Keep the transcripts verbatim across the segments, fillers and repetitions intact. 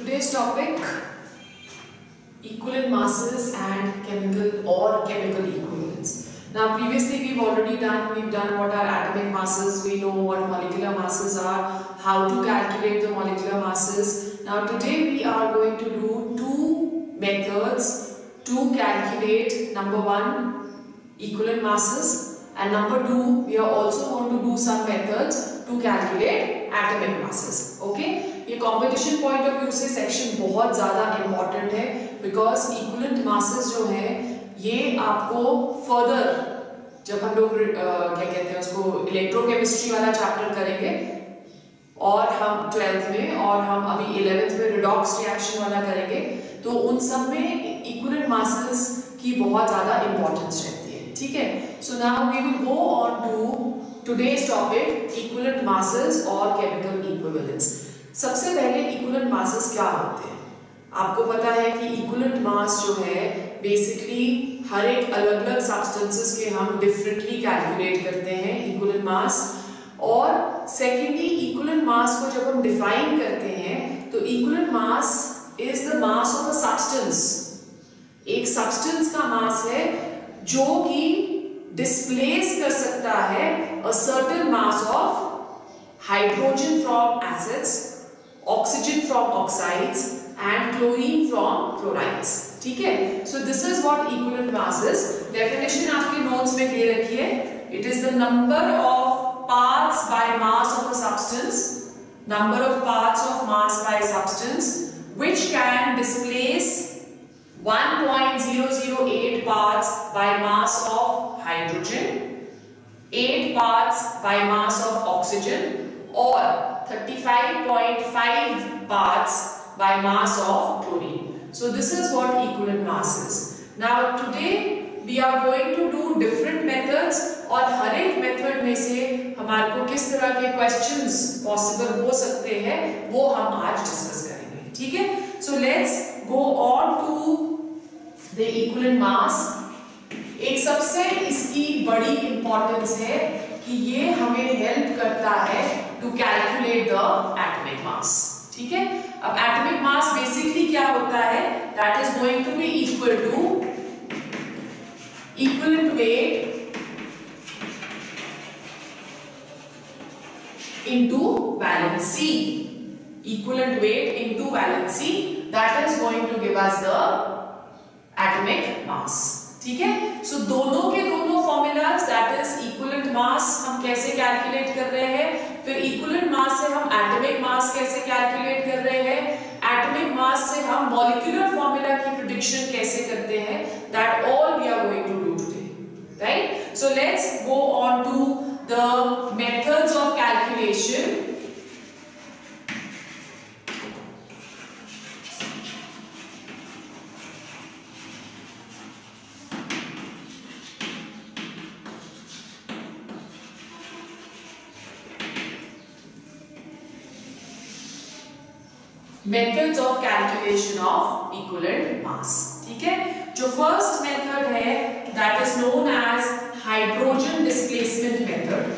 Today's topic, equivalent masses and chemical or chemical equivalents. Now previously we've already done, we've done what are atomic masses, we know what molecular masses are, how to calculate the molecular masses. Now today we are going to do two methods to calculate number one, equivalent masses, and number two, we are also going to do some methods to calculate atomic masses. Okay? ये competition point of view से section बहुत ज़्यादा important है because equivalent masses जो है ये आपको further जब हम लोग क्या कहते हैं उसको इलेक्ट्रोकेमिस्ट्री वाला चैप्टर करेंगे और हम ट्वेल्थ में और हम अभी इलेवेंथ में रिडॉक्स रिएक्शन वाला करेंगे तो उन सब में इक्विवेलेंट मासेस की बहुत ज़्यादा इम्पोर्टेंस रहती है. ठीक है, so now we will go on to today's topic equivalent masses और केमिकल इक्विवेलेंस. सबसे पहले इक्विवेलेंट मासेस क्या होते हैं? आपको पता है कि इक्विवेलेंट मास जो है बेसिकली हर एक अलग अलग सब्सटेंसेस के हम डिफरेंटली कैलकुलेट करते हैं इक्विवेलेंट मास. और सेकेंडली इक्विवेलेंट मास को जब हम डिफाइन करते हैं तो equivalent mass is the mass of a substance. एक सब्सटेंस का मास है जो कि डिस्प्लेस कर सकता है a certain mass of hydrogen from acids, oxygen from oxides and chlorine from chlorides. ठीक है, so this is what equivalent mass is. Definition आपके notes में दे रखी है. It is the number of parts by mass of a substance, number of parts of mass by substance which can displace one point zero zero eight parts by mass of hydrogen, eight parts by mass of oxygen or thirty-five point five parts by mass of chlorine. So this is what equivalent mass is. Now today we are going to do different methods और हर एक method में से हमारे को किस तरह के questions possible हो सकते हैं वो हम आज डिस्कस करेंगे. ठीक है, so let's go on to the equivalent mass. एक सबसे इसकी बड़ी इंपॉर्टेंस है कि ये हमें हेल्प करता है to calculate the atomic mass. ठीक है, अब एटॉमिक मास बेसिकली क्या होता है? That is going to be equal to equivalent weight into valency. Equivalent weight into valency, that is going to give us the atomic mass. ठीक है, so so, दोनों के दोनों formulas that is equivalent mass हम कैसे calculate कर रहे हैं, फिर इक्विवेलेंट मास से हम एटॉमिक मास कैसे कैलकुलेट कर रहे हैं, एटॉमिक मास से हम मॉलिक्यूलर फॉर्मूला की प्रेडिक्शन कैसे करते हैं, that all we are going to do today. Right, so let's go on to the methods of calculation. Methods of calculation of equivalent mass. ठीक है, जो फर्स्ट मेथड है that is known as hydrogen displacement method.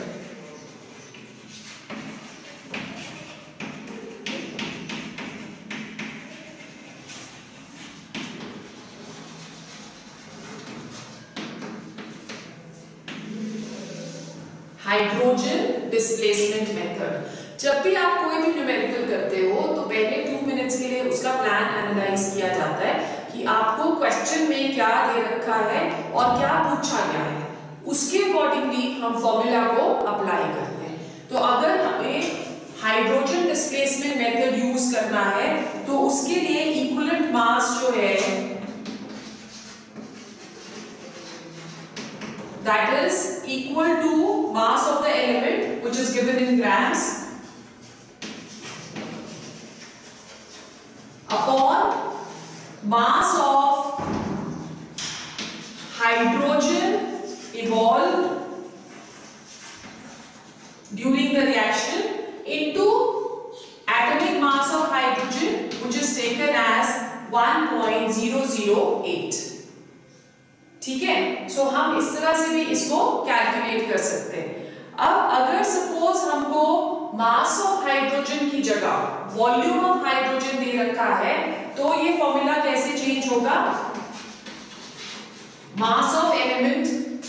Hydrogen displacement method. जब भी आप कोई भी numerical करते हो तो पहले टू मिनट्स के लिए उसका प्लान एनालाइज किया जाता है कि आपको क्वेश्चन में क्या दे रखा है और क्या पूछा गया है, उसके अकॉर्डिंगली हम फॉर्मूला को अप्लाई करते हैं. तो अगर हमें हाइड्रोजन डिस्प्लेसमेंट मेथड यूज करना है तो उसके लिए इक्विवेलेंट मास जो है that is equal to mass of the element which is given in grams upon mass of hydrogen evolved during the reaction into atomic mass of hydrogen which is taken as one point zero zero eight. ठीक है, so so हम इस तरह से भी इसको calculate कर सकते हैं. अब अगर सपोज हमको मास ऑफ हाइड्रोजन की जगह वॉल्यूम ऑफ हाइड्रोजन दे रखा है, तो ये फॉर्मूला कैसे चेंज होगा? Mass of element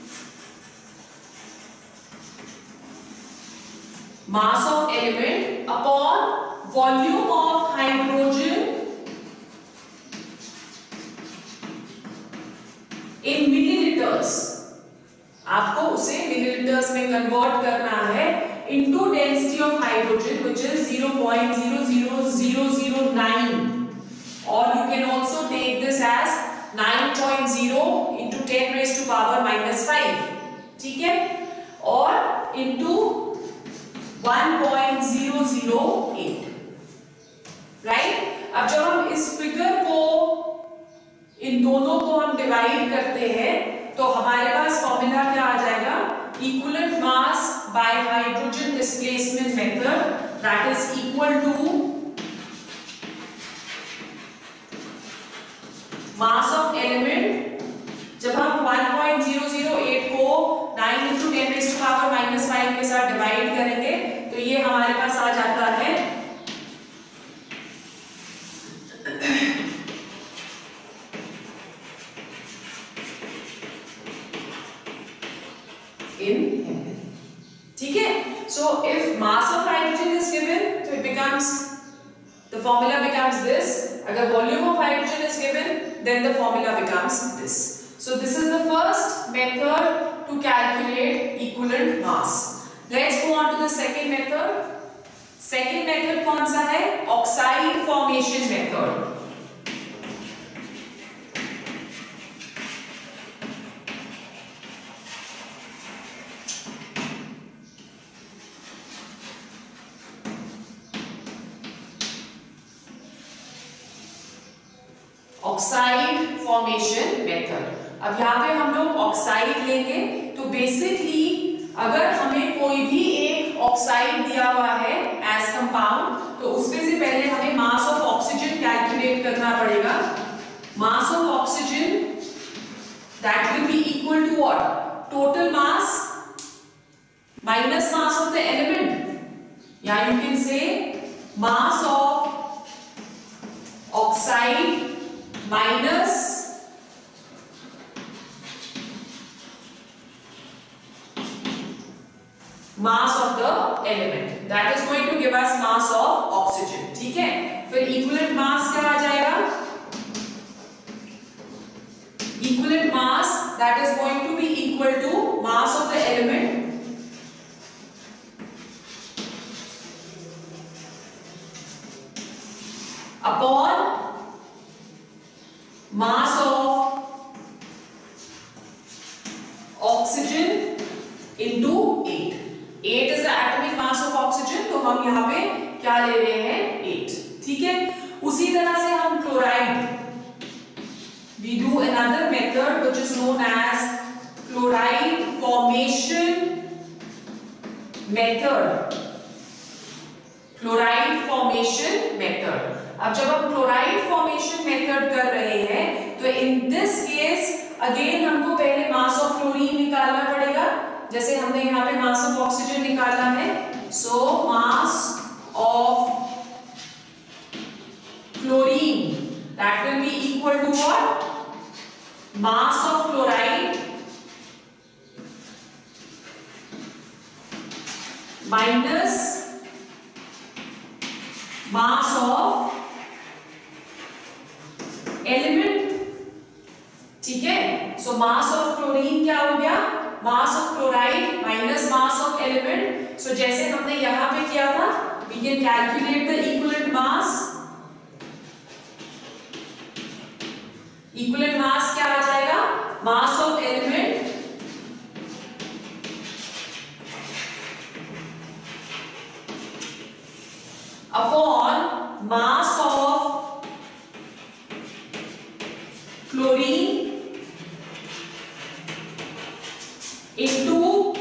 mass of element upon volume of hydrogen in millilitres. आपको उसे मिलीलीटर्स में कन्वर्ट करना है into density of hydrogen which is zero point zero zero zero zero nine, और you can also take this as nine point zero into ten raised to power minus five, ठीक है, और into one point zero zero eight, right. अब जब हम इस figure को, इन दोनों को हम डिवाइड करते हैं तो हमारे पास फॉर्मूला क्या आ जाएगा? Equivalent mass by hydrogen displacement method, that is equal to mass of element. जब हम one point zero zero eight को nine into ten raised to power minus five के साथ डिवाइड करेंगे तो ये हमारे पास आ जाता है in ml, ठीक है। So if mass of hydrogen is given, so it becomes, the formula becomes this. अगर volume of hydrogen is given, then the formula becomes this. So this is the first method to calculate equivalent mass. Let's go on to the second method. Second method कौन सा है? Oxide formation method. Oxide formation method. अब यहाँ पे हम लोग oxide लेंगे, तो बेसिकली अगर हमें कोई भी एक ऑक्साइड दिया हुआ है एज कंपाउंड, तो उसमें से पहले हमें मास ऑफ ऑक्सीजन कैलकुलेट करना पड़ेगा। Mass of oxygen that will be equal to what? Total mass minus mass of the element, या you can say mass of oxide minus mass of the element, that is going to give us mass of oxygen, ठीक है। फिर equivalent mass क्या आ जाएगा? Equivalent mass that is going to be equal to mass of the element upon mass of oxygen into eight. eight is the atomic mass of oxygen, तो हम यहाँ पे क्या ले रहे हैं? eight, ठीक है। उसी तरह से हम chloride, we do another method which is known as chloride formation method. Chloride formation method. अब जब हम क्लोराइड फॉर्मेशन मेथड कर रहे हैं, तो इन दिस केस अगेन हमको पहले मास ऑफ क्लोरीन निकालना पड़ेगा, जैसे हमने यहाँ पे मास ऑफ ऑक्सीजन निकाला है। So mass of chlorine that will be equal to what? Mass of chloride minus mass of element, ठीक है। सो मास ऑफ क्लोरीन क्या हो गया? Mass of chloride minus mass of element. So जैसे हमने यहां पे किया था, we can calculate the equivalent mass. Equivalent mass क्या आ जाएगा? Mass of element upon mass of chlorine into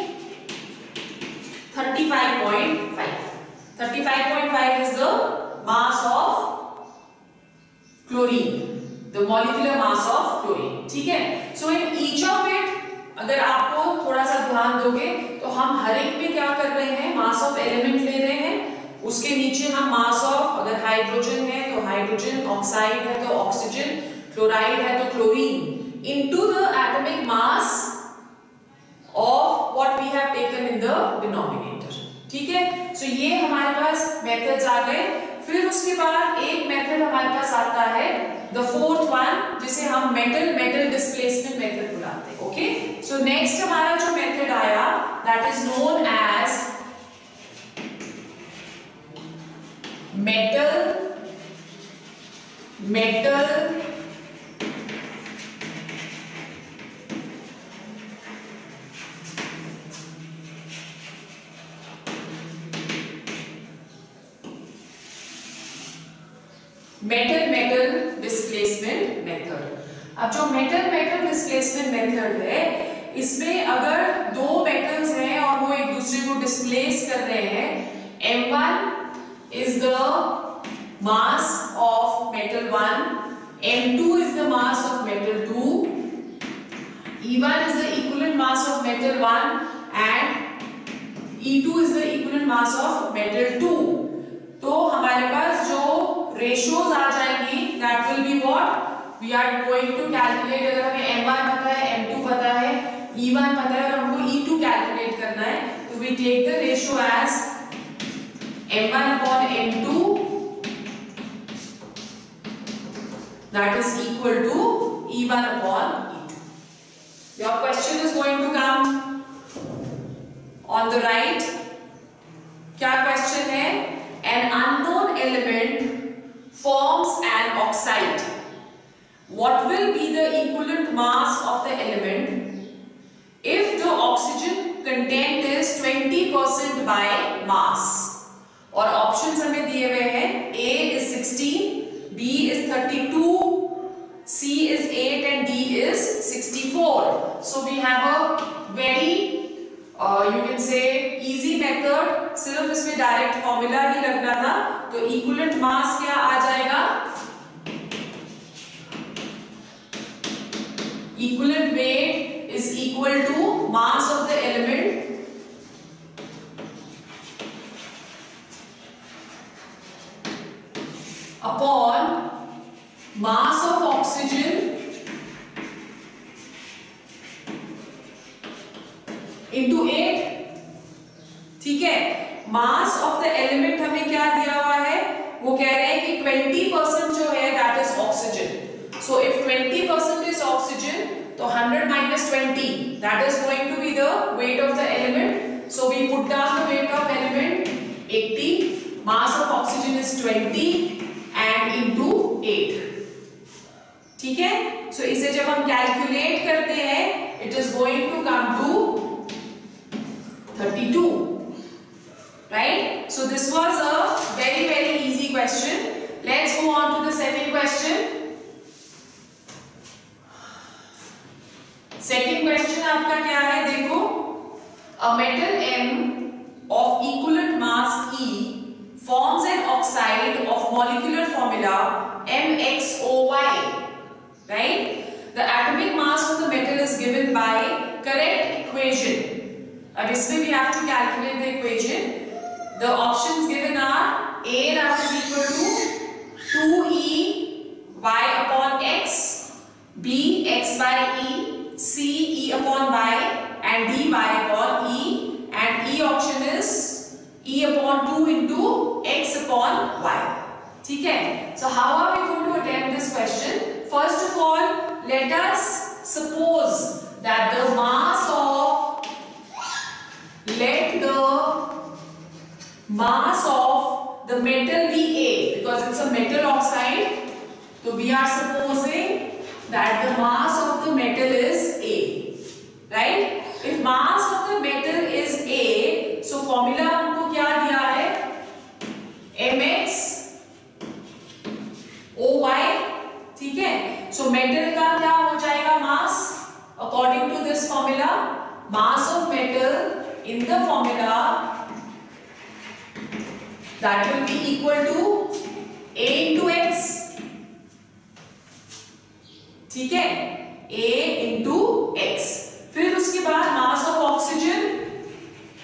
thirty-five point five. thirty-five point five is the mass of chlorine, the molecular mass of chlorine, ठीक है। So in each of it, अगर आपको थोड़ा सा ध्यान दोगे तो हम हर एक में क्या कर रहे हैं, मास ऑफ एलिमेंट ले रहे हैं, उसके नीचे हम मास ऑफ, अगर हाइड्रोजन है तो हाइड्रोजन, ऑक्साइड है तो ऑक्सीजन, क्लोराइड है तो chlorine, into the atomic mass of what we have taken in the denominator. ठीक है, सो ये हमारे पास मेथड्स आ गए। फिर उसके बाद एक मेथड हमारे पास आता है द फोर्थ वन, जिसे हम मेटल मेटल डिस्प्लेसमेंट मेथड बुलाते हैं। ओके, सो नेक्स्ट हमारा जो मेथड आया that is known as metal metal metal metal displacement method. अब जो मेटल मेटल डिस्प्लेसमेंट मेथड है, इसमें अगर दो मेटल्स हैं और वो एक दूसरे को डिस्प्लेस कर रहे हैं, M one is the mass of metal one, M two is the mass of metal two, E one is the equivalent mass of metal one and E two is the equivalent mass of metal two. तो हमारे पास जो ratios आ जाएंगी that will be what we are going to calculate. अगर हमें M one पता है, एम टू पता है, ई वन पता है और हमको ई टू कैलकुलेट करना है, तो we take the ratio as M one upon M two that is equal to E one upon E two. Your question is going to come on the right. क्या question है? An unknown element forms an oxide. What will be the equivalent mass of the element if the oxygen content is twenty percent by mass? और options हमें दिए हुए हैं, A is sixteen, B is thirty-two, C is eight and D is sixty-four. So we have a very Uh, you can say easy method, सिर्फ इसमें direct formula ही लगना था। तो इक्विवेलेंट मास क्या आ जाएगा? Equivalent weight is equal to mass of the element upon mass of oxygen into eight. ठीक है, मास ऑफ द एलिमेंट हमें क्या दिया हुआ है, वो कह रहे हैं कि ट्वेंटी परसेंट जो है that is oxygen. So if twenty percent is oxygen तो hundred minus twenty that is going to be the weight of the element. So we put down the weight of element eighty, mass of oxygen is twenty and into eight. ठीक है, so so इसे जब हम calculate करते हैं it is going to come to thirty-two, right? So this was a very very easy question. Let's go on to the second question. Second question आपका क्या है? देखो, a metal M of equivalent mass E forms an oxide of molecular formula M X O Y, right? The atomic mass of the metal is given by correct equation. अब इसमें we have to calculate the equation. The options given are A that is equal to two E y upon x, B x by E, C E upon y and D y upon E, and E option is E upon two into x upon y. ठीक है? So how are we going to attempt this question? First of all, let us suppose that the mass of let the mass of the metal be A, because it's a metal oxide. So we are supposing that the mass of the metal is A, right? If mass of the metal is A, so formula हमको क्या दिया है? Mx O y, ठीक है? So metal का क्या हो जाएगा mass? According to this formula, mass of metal in the formula that will be equal to A into x. ठीक है, A into x. फिर उसके बाद mass of oxygen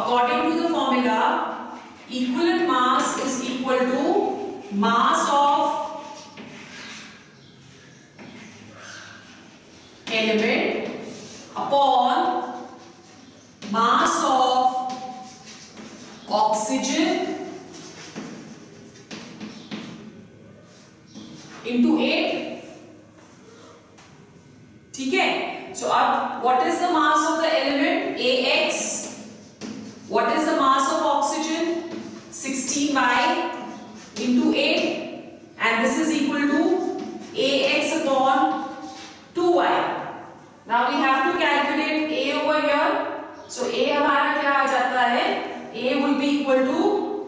according to the formula, equivalent mass is equal to mass of element upon mass of oxygen into eight. ठीक है? So अब what is the mass of the element? A X. What is the mass of oxygen? sixteen by into eight, and this is equal to A X upon two Y. Now we have to calculate A over here. So A हमारा क्या आ जाता है? A will be equal to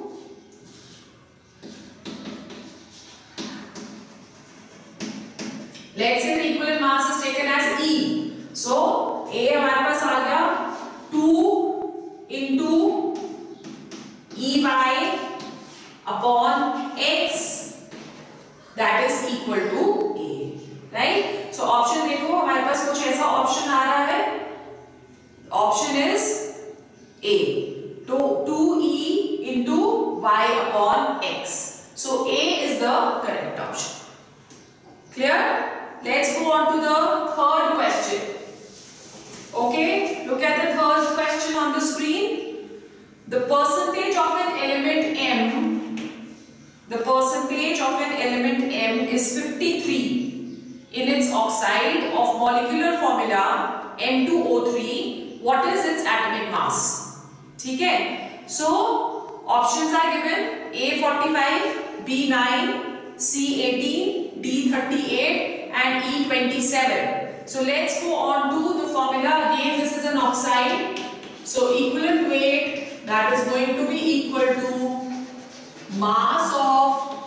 let's say the equivalent mass is taken as E. So A हमारे पास आ गया two into E Y upon X, that is equal to A, right? So option देखो हमारे पास कुछ ऐसा option आ रहा है. Option is A, तो two E into Y upon X. So A is the correct option. Clear? Let's go on to the third question. Okay, look at the third question on the screen. The percentage of an element M, the percentage of an element M is fifty-three in its oxide of molecular formula M two O three. What is its atomic mass? ठीक है? So options are given: A forty-five, B nine, C eighteen, D thirty-eight, and E twenty-seven. So let's go on to the formula. Again, this is an oxide. So equivalent weight, that is going to be equal to mass of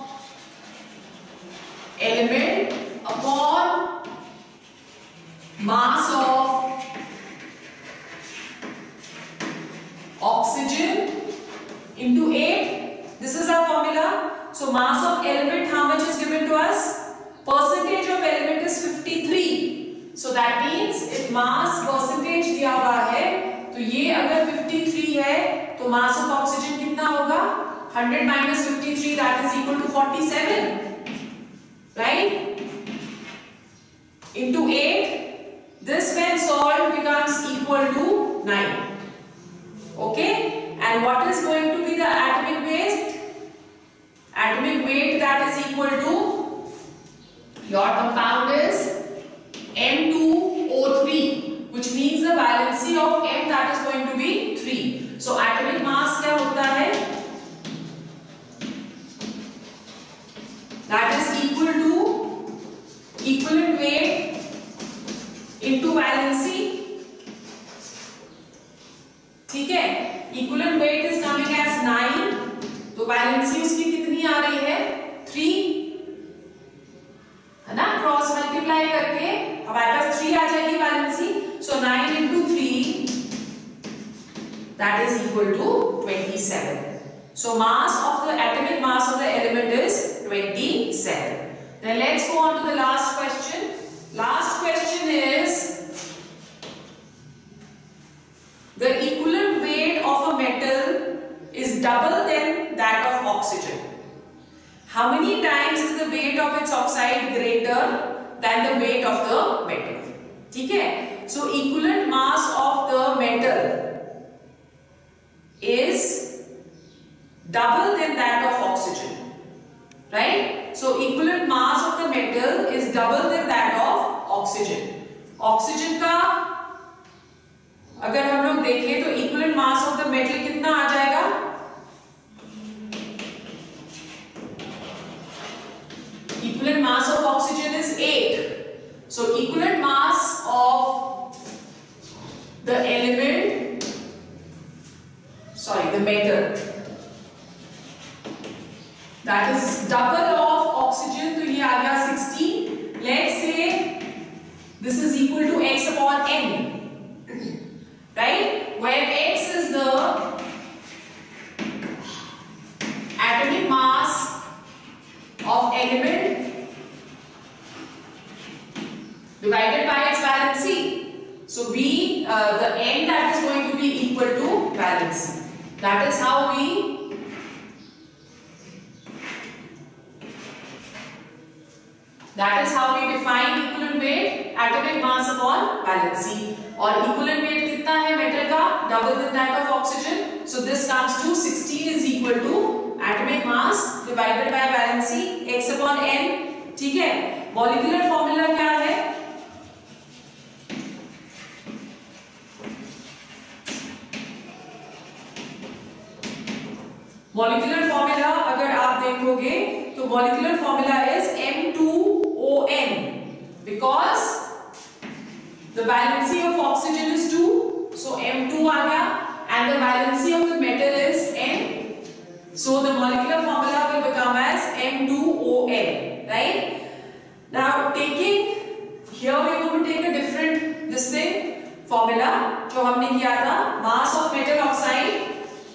element upon mass of oxygen into eight. This is our formula. So mass of element, how much is given to us? Percentage of element is fifty-three. So that means if mass percentage दिया हुआ है, तो ये अगर fifty-three है, तो mass of oxygen कितना होगा? one hundred minus fifty-three, that is equal to forty-seven, right? Into eight. This when solved becomes equal to nine. Okay? And what is going to be the atomic weight? Atomic weight, that is equal to, your compound is M two O three, which means the valency of M, that is going to be three. So atomic mass क्या होता है? That is equal to equivalent weight into valency. ठीक है? Equivalent weight is coming as nine. तो valency उसकी कितनी आ रही है? three. है ना? क्रॉस मल्टीप्लाई करके हमारे पास three आ जाएगी valency. So nine into three, that is equal to twenty-seven. So mass of the atomic mass of the element is twenty-seven. Then let's go on to the last question. Last question is the equivalent weight of a metal is double than that of oxygen. How many times is the weight of its oxide greater than the weight of the metal? ठीक है? So equivalent mass of the metal is double than that of oxygen, right? So equivalent mass of the metal is double than that of oxygen. Oxygen का अगर हम लोग देखें तो equivalent mass of the metal कितना आ जाएगा? Equivalent mass of oxygen is eight. So equivalent mass of the element, sorry, the metal, that is double of oxygen. तो ये आ गया sixteen. Let's say this is equal to x upon n, right? Where x is the atomic mass of element divided by its valency. So B, uh, the n that is going to be equal to valency. That is how we that is how we define equivalent weight, atomic mass upon valency. और equivalent weight कितना है metal का? Double than that of oxygen. So this comes to sixteen is equal to atomic mass divided by valency x upon n. ठीक है? Molecular formula क्या है? Molecular formula अगर आप देखोगे तो molecular formula is M two O N because the valency of oxygen is two, so M two आ गया and the valency of the metal is N, so the molecular formula will become as M two O N, right? Now taking here we are going to take a different this thing formula जो हमने किया था, mass of metal oxide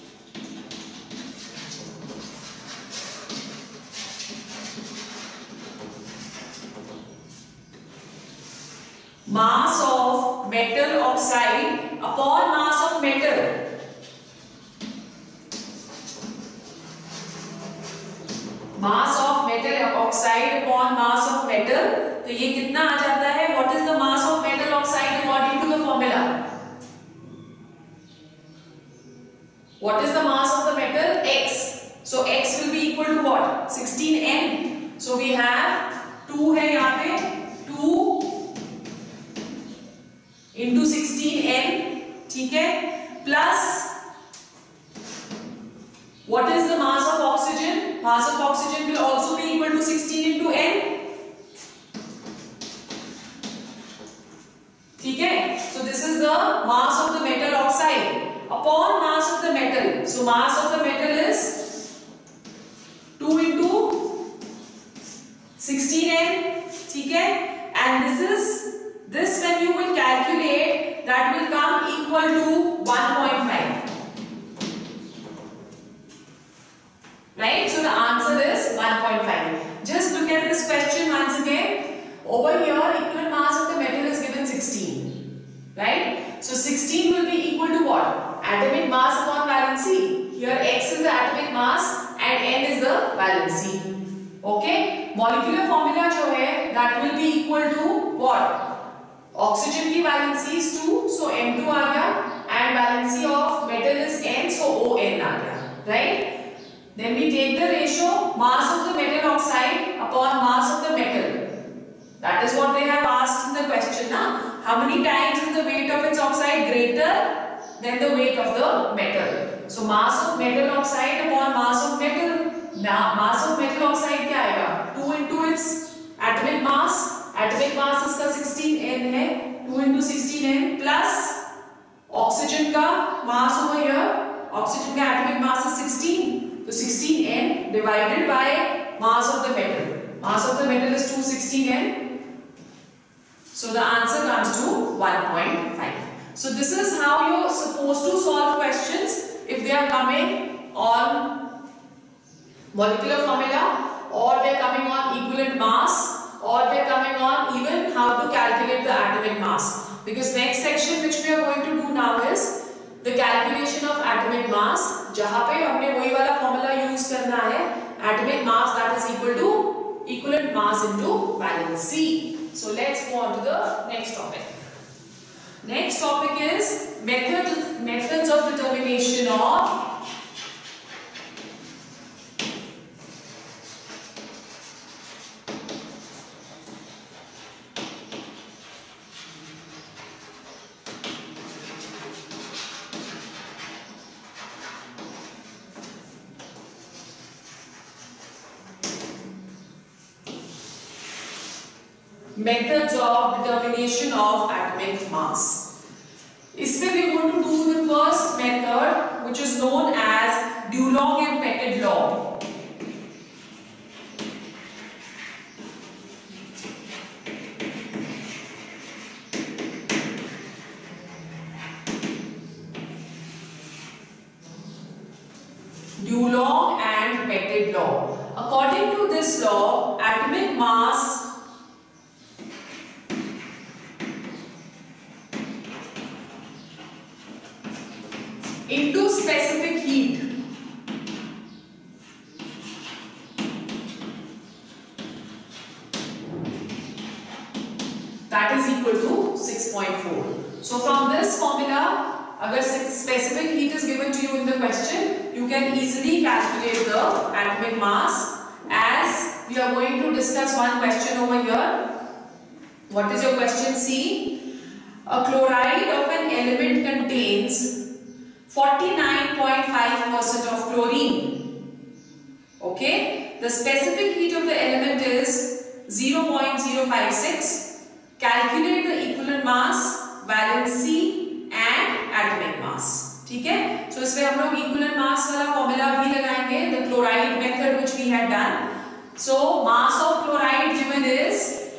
mass of metal oxide upon mass of metal. Mass of metal oxide upon mass of metal. तो ये कितना आ जाता है? What is the mass of metal oxide according to the formula? What is the mass of the metal? X. So X will be equal to what? sixteen N. So we have two है यहाँ पे, two into sixteen N, ठीक है, plus what is the mass of oxygen? Mass of oxygen will also be equal to sixteen into N, ठीक है. So this is the mass of the metal oxide upon mass of the metal. So mass of the metal is two into sixteen N, ठीक है, and this is this when you will calculate that will come equal to one point five, right? So the answer is one point five. Just look at this question once again. Over here equivalent mass of the metal is given sixteen, right? So sixteen will be equal to what? Atomic mass upon valency. Here X is the atomic mass and N is the valency. Okay? Molecular formula जो है that will be equal to what? Oxygen की valency is two, so M two आ गया, and valency of metal is N, so O N आ गया, right? Then we take the ratio mass of the metal oxide upon mass of the metal. That is what they have asked in the question, na? How many times is the weight of its oxide greater than the weight of the metal? So mass of metal oxide upon mass of metal. Now mass of metal oxide क्या आएगा? two into its atomic mass. Atomic mass इसका sixteen N है, two into sixteen N plus oxygen का mass over here, oxygen का atomic mass is sixteen, so sixteen N divided by mass of the metal. Mass of the metal is two hundred sixteen N, so the answer comes to one point five. So this is how you are supposed to solve questions if they are coming on molecular formula, or they are coming on equivalent mass, or they are coming on even how to calculate the atomic mass. Because next section which we are going to do now is the calculation of atomic mass, जहाँ पे हमने वही वाला formula use करना है, atomic mass that is equal to equivalent mass into valency. So let's go on to the next topic. Next topic is methods methods of determination of methods of determination of atomic mass. इसमें we are going to do the first method which is known as Dulong and Pettit law. Dulong and Pettit law. According to this law, atomic mass into specific heat. That is equal to six point four. So from this formula, agar specific heat is given to you in the question, you can easily calculate the atomic mass. As we are going to discuss one question over here. What is your question? C. A chloride of an element contains forty-nine point five percent of chlorine. Okay. The specific heat of the element is zero point zero five six. Calculate the equivalent mass, valency and atomic mass. ठीक है? So इसमें हम लोग equivalent mass वाला formula भी लगाएंगे. The chloride method which we had done. So mass of chloride given is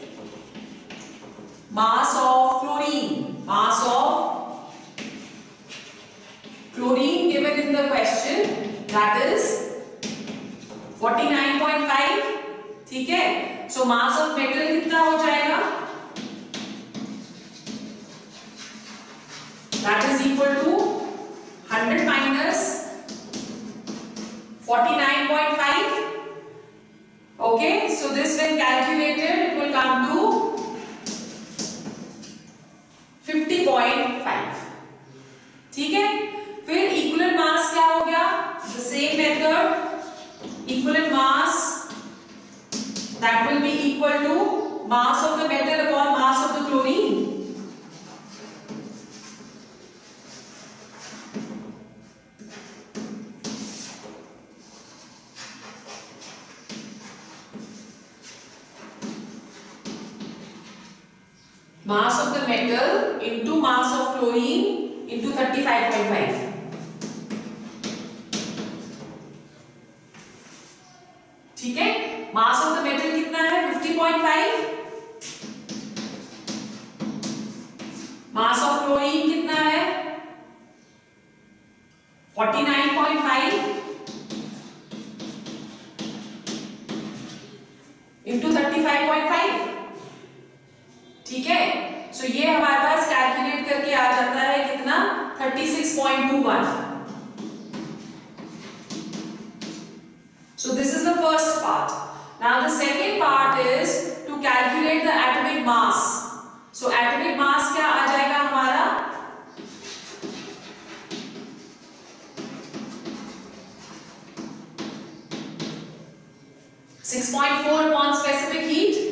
mass of chlorine. Mass of chlorine given in the question, that is forty-nine point five. ठीक है? So mass of metal कितना हो जाएगा? That is equal to one hundred minus forty-nine point five. Okay, so this when calculated it will come to fifty point five. ठीक है? फिर equivalent mass क्या हो गया? The same method, equivalent mass that will be equal to mass of the metal upon mass of the chlorine. Mass of the metal into mass of chlorine into thirty-five point five. ठीक है? Mass of the metal कितना है? fifty point five. Mass of chlorine कितना है? forty-nine point five into thirty-five point five. ठीक है? So so, ये हमारे पास कैलकुलेट करके आ जाता है कितना? thirty-six point two one. So this is the first part. Now the second part is to calculate the atomic mass. So atomic mass क्या आ जाएगा हमारा? six point four upon specific heat.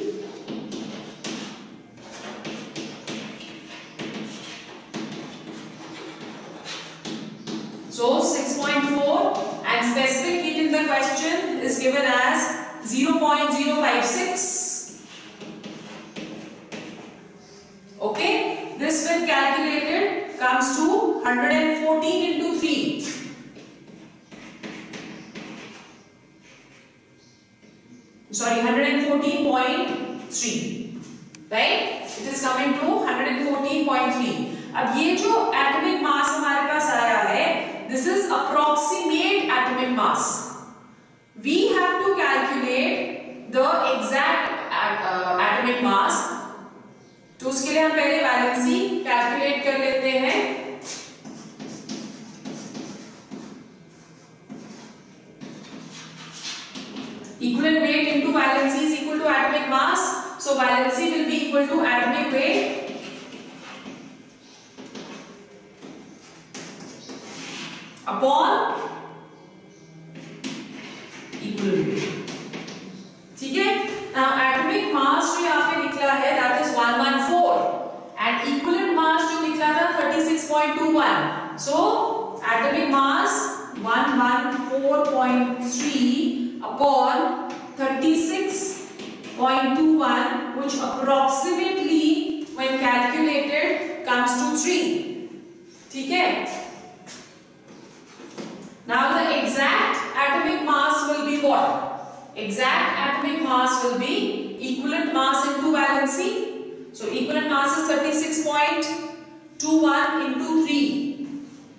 So six point four and specific heat in the question is given as zero point zero five six. Okay, this when calculated comes to one hundred fourteen into three. Sorry, one hundred fourteen point three. Right? It is coming to one hundred fourteen point three. अब ये जो atomic mass हमारे पास आया है, this is approximate atomic mass. We have to calculate the exact uh, atomic mass. तो उसके लिए हम पहले valency calculate कर लेते हैं. Equivalent weight into valency is equal to atomic mass. So valency will be equal to atomic weight upon equivalent weight. ठीक है? Now atomic mass जो यहाँ पे निकला है that is one hundred fourteen and equivalent mass जो निकला था thirty-six point two one. So atomic mass one hundred fourteen point three upon thirty-six point two one, which approximately when calculated comes to three. ठीक है? Now the exact atomic mass will be what? Exact atomic mass will be equivalent mass into valency. So equivalent mass is thirty-six point two one into three.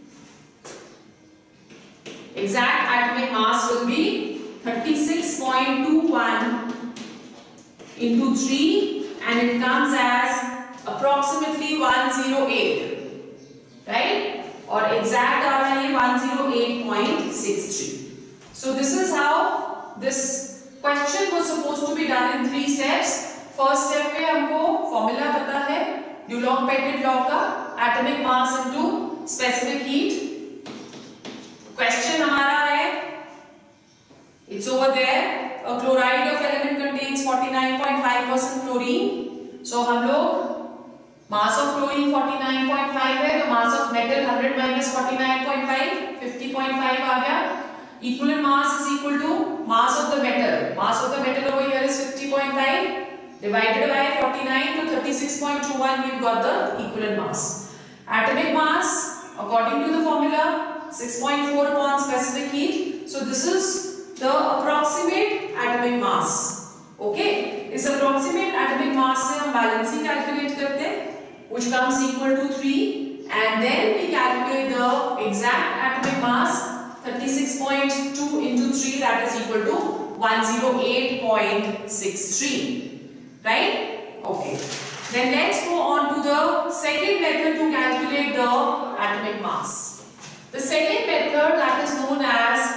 Exact atomic mass will be thirty-six point two one into three and it comes as approximately one hundred eight. Right? और exact आ रहा है one hundred eight point six three. So this is how this question was supposed to be done in three steps. First step पे हमको formula पता है Dulong-Pettit law का, atomic mass into specific heat. Question हमारा है, it's over there, a chloride of element contains forty-nine point five percent chlorine. So हम लोग mass of chlorine forty-nine point five है, तो mass of metal one hundred minus forty-nine point five, fifty point five आ गया. Equivalent mass is equal to mass of the metal. Mass of the metal over here is fifty point five divided by forty-nine, to thirty-six point two one. We've got the equivalent mass. Atomic mass, according to the formula, six point four upon specific heat. So this is the approximate atomic mass. Okay, इस approximate atomic mass से हम balancing calculate करते हैं, which comes equal to three, and then we calculate the exact atomic mass, thirty-six point two into three, that is equal to one hundred eight point six three, right? Okay, then let's go on to the second method to calculate the atomic mass. The second method, that is known as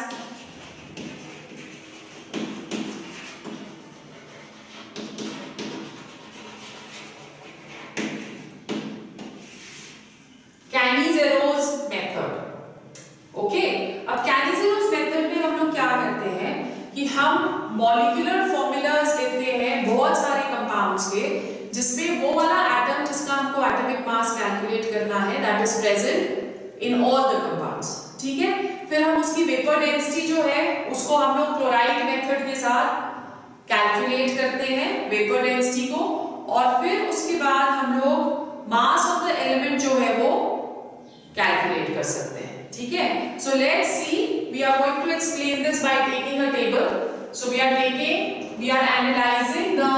Cannizero's method. Okay, अब Cannizero's method में हम लोग क्या करते हैं कि हम molecular formulas लेते हैं बहुत सारे compounds के, जिसमें वो वाला atom जिसका हमको atomic mass calculate करना है, that is present in all the compounds. ठीक है, फिर हम उसकी vapor density जो है उसको हम लोग chloride method के साथ calculate करते हैं vapor density को, और फिर उसके बाद हम लोग mass of the element जो है वो कैलकुलेट कर सकते हैं. ठीक है, so let's see, we are going to explain this by taking a table. So we are taking, we are analyzing the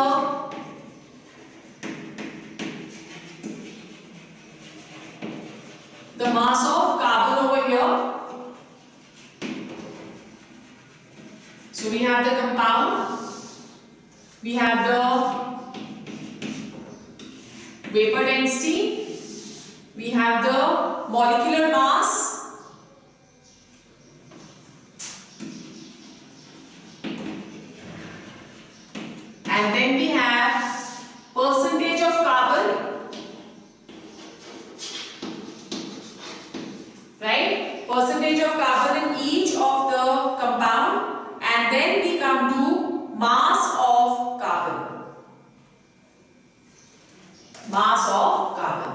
the mass of carbon over here. So we have the compound, we have the vapor density, we have the molecular mass, and then we have percentage of carbon, right? Percentage of carbon in each of the compound, and then we come to mass of carbon. Mass of carbon.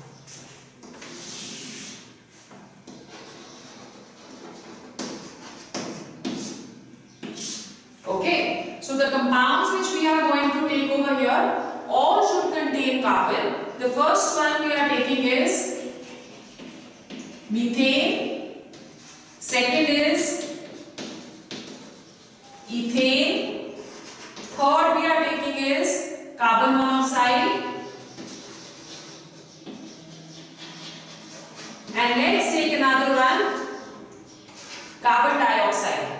Okay, so the compounds which we are going to take over here all should contain carbon. The first one we are taking is methane, second is ethane, third we are taking is carbon monoxide, and let's take another one, carbon dioxide.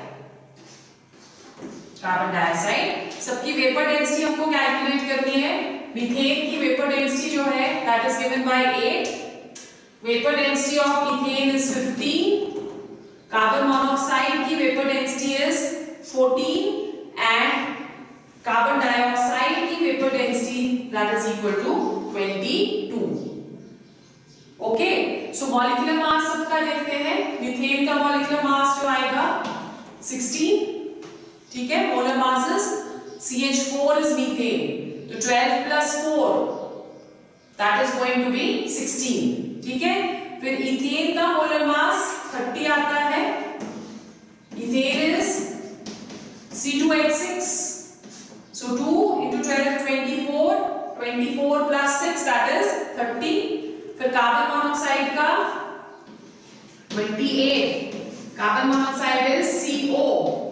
Carbon dioxide, सबकी vapour density हमको कैलकुलेट करनी है. Methane की vapour density जो है that is given by eight, vapour density of ethane is fifteen, carbon monoxide की vapour density is fourteen, and carbon dioxide की vapour density that is equal to twenty-two. Okay, so molecular mass सबका देखते हैं. Methane का molecular mass जो आएगा sixteen, ठीक है, molar mass is C H four is methane, तो twelve plus four that is going to be sixteen. ठीक है, फिर इथेन का मोलर मास thirty आता है. Ethane is C two H six, so two into twelve twenty-four, twenty-four plus six that is thirty. फिर carbon monoxide का twenty-eight, carbon monoxide is C O,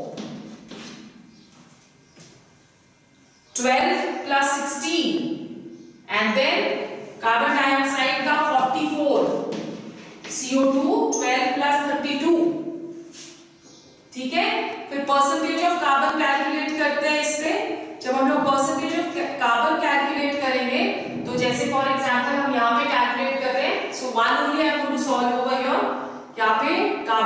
twelve plus sixteen, and then carbon dioxide का forty-four, C O two twelve plus thirty-two. ठीक है, फिर percentage of carbon calculate करते हैं. इस पे जब हम लोग परसेंटेज ऑफ कार्बन कैलकुलेट करेंगे, तो जैसे फॉर एग्जांपल हम यहाँ पे कैलकुलेट कर रहे हैं, so one only I am going to solve over here. यहाँ पे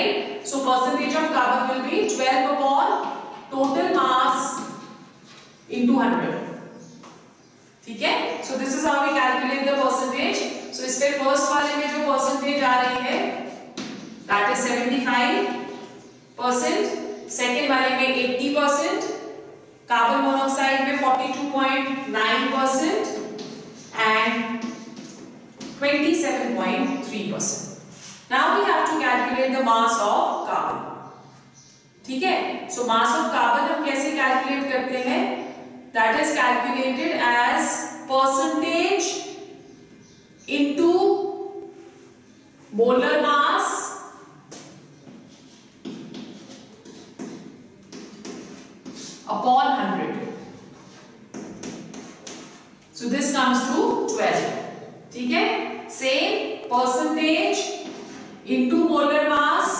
right? So percentage of carbon will be twelve upon total mass into one hundred. ठीक है? So this is how we calculate the percentage. So इसके first वाले में जो percentage आ रही है that is seventy-five percent, second वाले में eighty percent, कार्बन मोनोऑक्साइड में forty-two point nine percent and twenty-seven point three percent. Now we have to calculate the mass of carbon. ठीक है? So mass of carbon हम कैसे calculate करते हैं? That is calculated as percentage into molar mass upon one hundred. So this comes to twelve. ठीक है? Same percentage into molar mass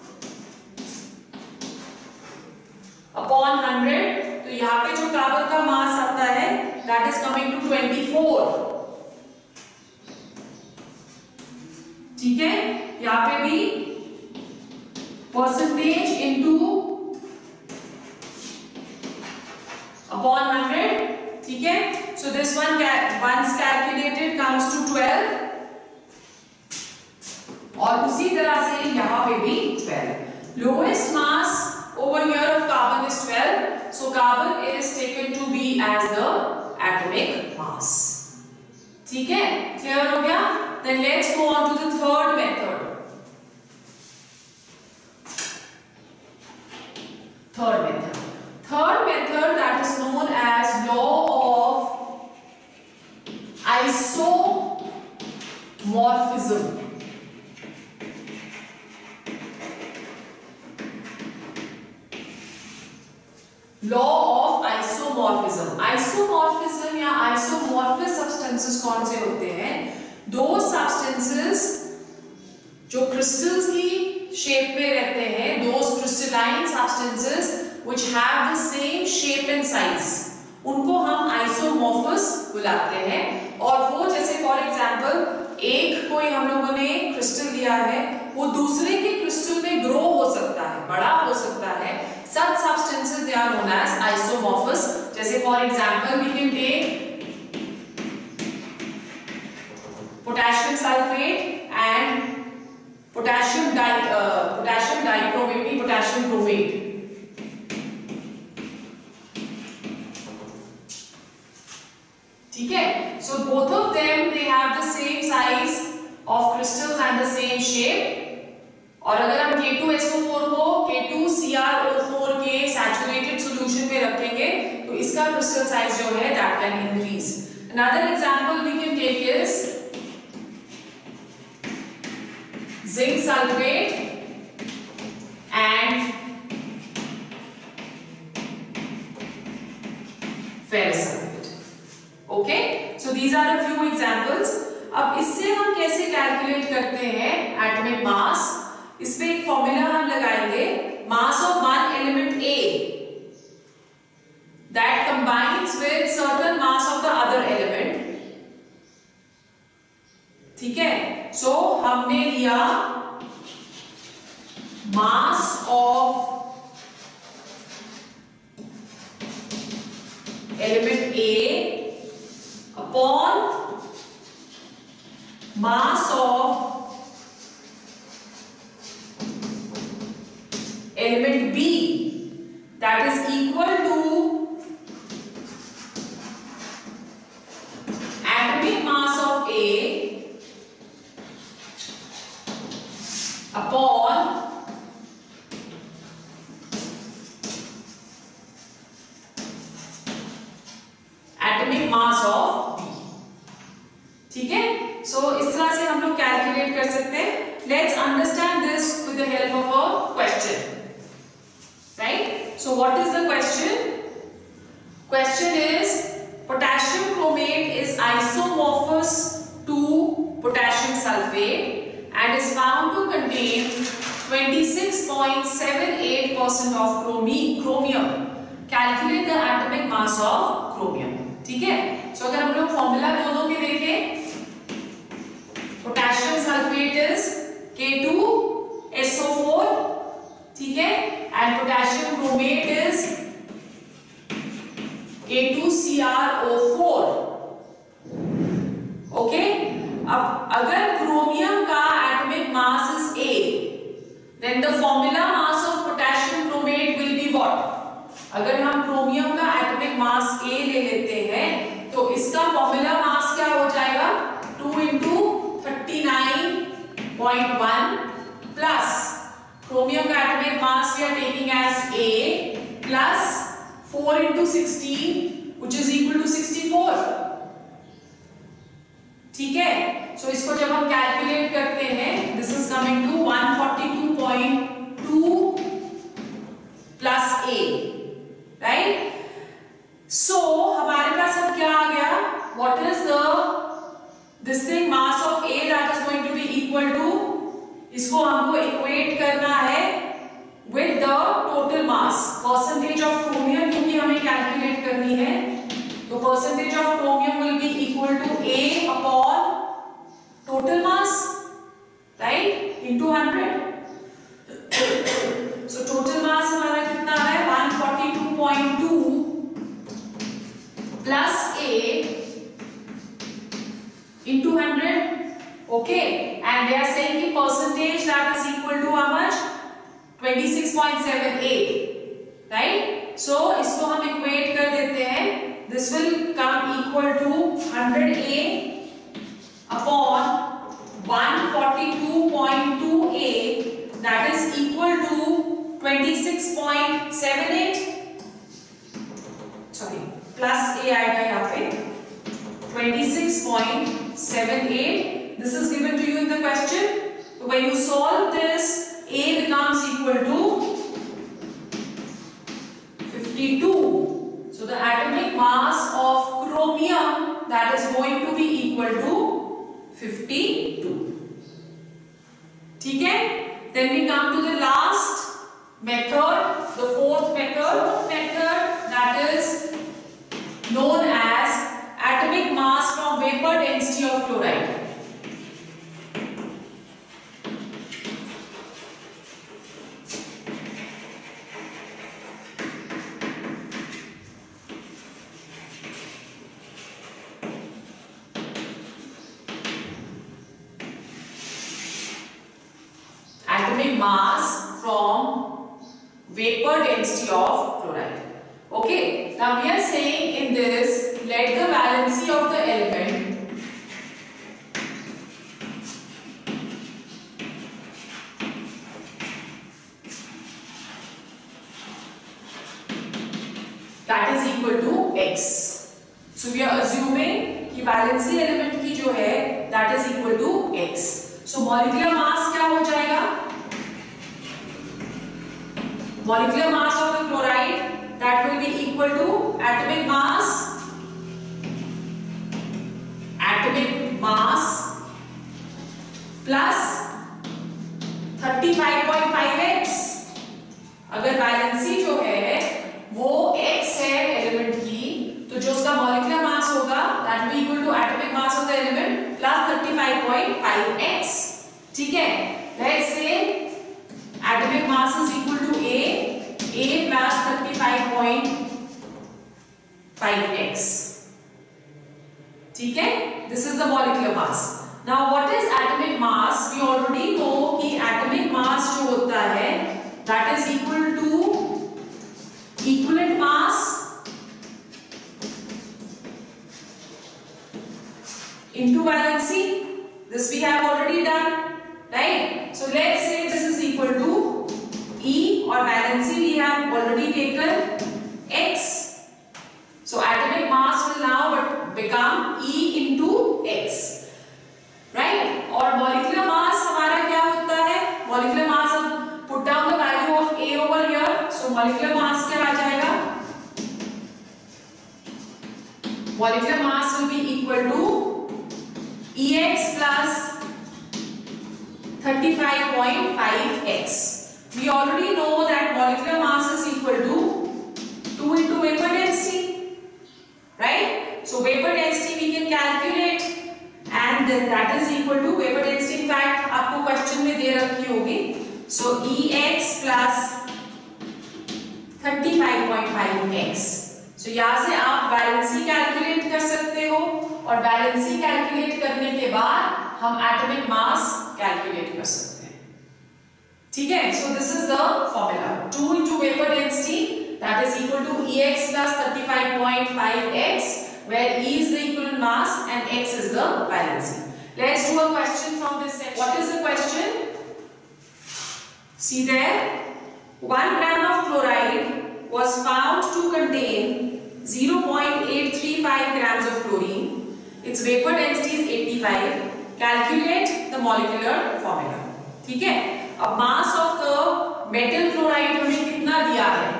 upon one hundred. तो यहाँ पे जो कार्बन का मास आता है that is coming to twenty-four. ठीक है? यहाँ पे भी percentage into upon one hundred. ठीक है? So this one once calculated comes to twelve. और उसी तरह से यहाँ पे भी twelve. Lowest mass over here of carbon is twelve. So carbon is taken to be as the atomic mass. ठीक है? Clear हो गया? Then let's go on to the third method. Third method. Third method that is known as law of isomorphism. Law of isomorphism. Isomorphism या isomorphous substances कौन से होते हैं? Those substances जो crystals की shape में रहते हैं, those crystalline substances which have the same shape and size, उनको हम isomorphous बुलाते हैं. और वो जैसे for example एक कोई हम लोगों ने crystal लिया है, वो दूसरे के crystal में grow हो सकता है, बड़ा हो सकता है. Such substances they are known as isomorphous. जैसे for example we can take potassium sulfate and potassium di uh, potassium dichromate, potassium chromate. ठीक है? So both of them they have the same size of crystals and the same shape. और अगर हम K two S O four को K two C r O four के saturated solution में रखेंगे तो इसका crystal size जो है that can increase. Another example we can take is zinc sulfate and ferrous sulfate. Okay, so these are a few examples. अब इससे हम कैसे calculate करते हैं atomic mass? इस पे एक फॉर्मूला हम लगाएंगे. Mass of one element A that combines with certain mass of the other element. ठीक है? सो so, हमने लिया mass of element A upon mass of element B that is equal to atomic mass of A upon atomic mass of B. ठीक है? So इस तरह से हम लोग कैलकुलेट कर सकते हैं. Let's understand this with the help of a question. Right? So what is the question? Question is potassium chromate is isomorphous to potassium sulfate and is found to contain twenty-six point seven eight percent of chromium. Calculate the atomic mass of chromium. ठीक है? So अगर हम लोग formula दोनों के देखें, potassium sulfate is K two S O four ठीक है, and potassium chromate is K two C R O four. Okay, अब अगर क्रोमियम का atomic mass is A, then the formula mass of potassium chromate will be what? अगर हम chromium का atomic mass A ले लेते हैं तो इसका फॉर्मूला मास क्या हो जाएगा? Two into thirty nine point one plus chromium का atomic mass we are taking as A plus four into sixteen which is equal to sixty four. ठीक है, सो so इसको जब हम कैलकुलेट करते हैं this is coming to one forty two point two plus A, right? So हमारे पास अब क्या आ गया? What is the this thing mass of A that is going to be equal to, इसको हमको इक्वेट करना है with the total mass, percentage of chromium क्योंकि हमें कैलकुलेट करनी है, तो percentage of chromium will be equal to A upon total mass, right, into hundred. So total mass हमारा कितना है? One forty two point two plus A into one hundred. Okay, and they are saying the percentage that is equal to how much? twenty-six point seven eight, right? So इसको हम equate कर देते हैं, this will come equal to one hundred A upon one forty-two point two A, that is equal to twenty-six point seven eight, sorry plus A आएगा यहाँ पे twenty-six point seven eight. This is given to you in the question. So when you solve this, A becomes equal to fifty-two. So the atomic mass of chromium that is going to be equal to fifty-two. ठीक है? Then we come to the last method, the fourth method, method that is known as atomic mass from vapor density of chloride. Atomic mass from vapor density of chloride. Okay, now we are saying in this, let the valency of the element that is equal to X. So we are assuming कि valency element की जो है that is equal to X. So molecular mass क्या हो जाएगा? Molecular mass of the chloride that will be equal to atomic mass atomic mass plus thirty-five point five x. अगर valency जो है वो x है एलिमेंट की, तो जो उसका मॉलिक्यूलर मास होगा that will be equal to atomic mass of the element plus thirty-five point five x. ठीक है, let's say atomic mass is equal to A, A plus thirty-five point five x. ठीक है, this is the molecular mass. Now what is atomic mass? We already know कि atomic mass जो होता है that is equal to equivalent mass into valency. This we have already done, right? So let's say this is equal to E, or valency we have already taken x. So atomic mass will now become E into x, right? और molecular mass हमारा क्या होता है? Molecular mass, अब put down the value of A over here. So molecular mass क्या आ जाएगा? Molecular mass will be equal to Ex plus thirty-five point five x. We already know that molecular mass is equal to two into vapor density, right? So vapor density we can calculate, and then that is equal to vapor density. In fact, आपको question में दे रखी होगी, So Ex plus thirty-five point five x. So यहाँ से आप valency calculate कर सकते हो और वैलेंसी कैलकुलेट करने के बाद हम एटॉमिक मास कैलकुलेट कर सकते हैं. ठीक है. So this is the formula. two into vapor density, that is equal to Ex plus thirty-five point five x, where E is the equivalent mass and x is the valency. Let's do a question from this section. What is the question? See there, one gram of chloride was found to contain zero point eight three five grams of chlorine. Its vapor density is eighty-five. Calculate the molecular formula. ठीक है. अब mass of the metal chloride हमें कितना दिया है?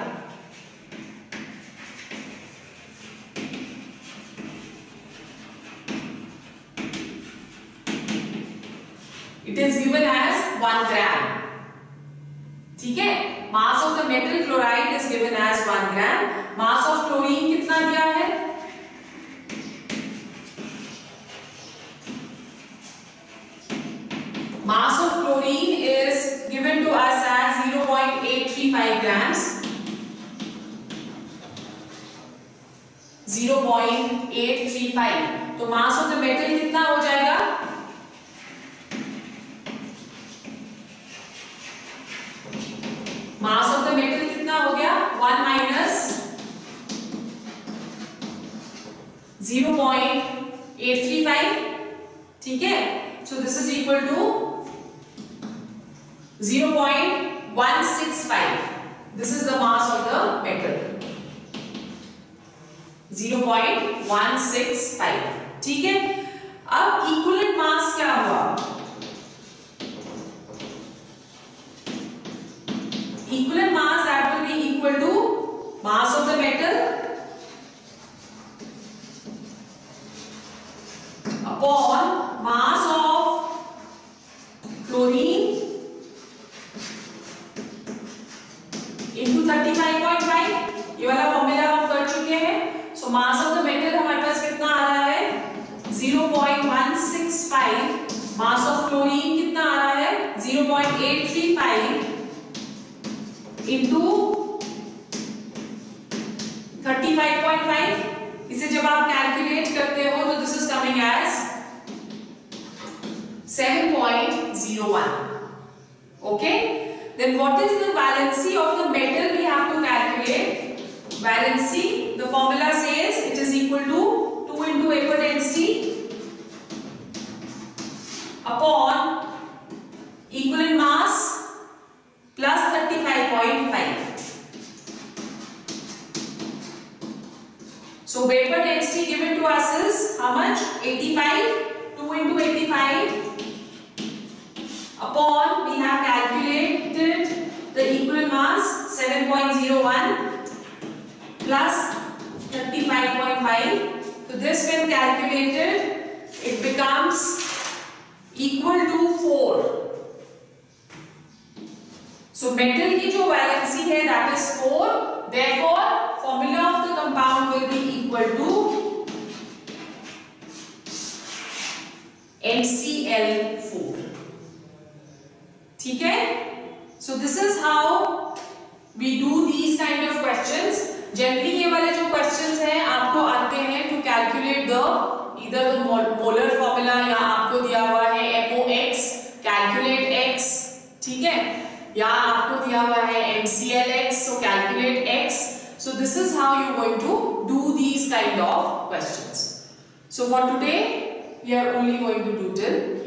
It is given as one gram. ठीक है. Mass of the metal chloride is given as one gram. Mass of chlorine कितना दिया है? Mass of chlorine is given to us as zero point eight three five grams. zero point eight three five. तो mass of the metal कितना हो जाएगा? Mass of the metal कितना हो गया? one minus zero point eight three five. ठीक है. So this is equal to zero point one six five. This is the mass of the metal. zero point one six five. ठीक है. अब equivalent mass क्या हुआ? Equivalent mass, that will be equal to mass of the metal upon mass of chlorine into thirty-five point five. ये वाला formula हम कर चुके हैं. So mass of the metal हमारे पास कितना आ रहा है? zero point one six five. mass of chlorine कितना आ रहा है? zero point eight three five into thirty-five point five. इसे जब आप कैलकुलेट करते हो तो this is coming as seven point zero one. Okay, then what is the valency of the metal we have to calculate? Valency, the formula says it is equal to two into vapor density upon equivalent mass plus thirty-five point five. So vapor density given to us is how much? eighty-five. two into eighty-five upon, we have calculated the equivalent mass seven point zero one plus thirty-five point five. So this when calculated it becomes equal to four. So metal की जो valency है that is four. Therefore formula of the compound will be equal to N C L four. ठीक है? So this is how we do these kind of questions. Generally ये वाले जो questions हैं आपको आते हैं to calculate the either the molar formula या आपको दिया हुआ है M O X, calculate X. ठीक है? या आपको दिया हुआ है M C L X, so calculate X. So this is how you're going to do these kind of questions. So for today we are only going to do till